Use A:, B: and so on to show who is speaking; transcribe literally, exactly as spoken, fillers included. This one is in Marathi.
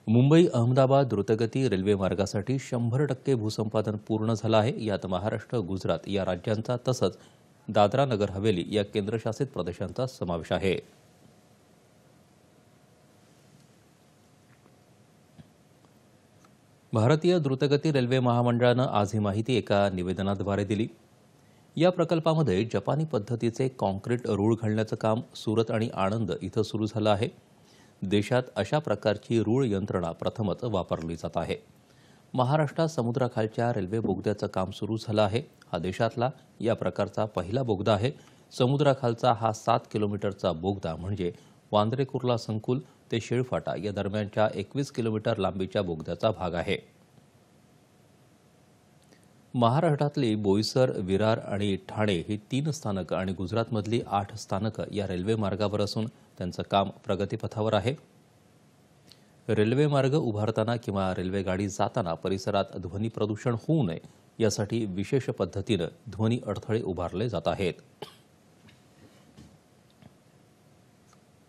A: मुंबई अहमदाबाद द्रुतगती रेल्वे मार्गासाठी शंभर टक्के भूसंपादन पूर्ण झालं आहे. यात महाराष्ट्र, गुजरात या राज्यांचा तसंच दादरा नगर हवेली या केंद्रशासित प्रदेशांचा समावेश आहे. भारतीय द्रुतगती रेल्वे महामंडळानं आज ही माहिती एका निवेदनाद्वारे दिली. या प्रकल्पामध्ये जपानी पद्धतीचे कॉन्क्रीट रूळ घालण्याचं काम सुरत आणि आणंद इथं सुरू झालं आहे. देशात अशा प्रकारची रूळ यंत्रणा प्रथमच वापरली जात आहे. महाराष्ट्रात समुद्राखालच्या रेल्वे बोगद्याचं काम सुरू झालं आहे. हा देशातला या प्रकारचा पहिला बोगदा आहे. समुद्राखालचा हा सात किलोमीटरचा बोगदा म्हणजे वांद्रे कुर्ला संकुल ते शेळफाटा या दरम्यानच्या एकवीस किलोमीटर लांबीच्या बोगद्याचा भाग आहे. महाराष्ट्रातली बोईसर, विरार आणि ठाणे ही तीन स्थानकं आणि गुजरातमधली आठ स्थानकं या रेल्वे मार्गावर असून त्यांचं काम प्रगतीपथावर आहे. रेल्वे मार्ग उभारताना किंवा रेल्वे गाडी जाताना परिसरात ध्वनी प्रदूषण होऊ नये यासाठी विशेष पद्धतीनं ध्वनी अडथळे उभारले जात आहेत.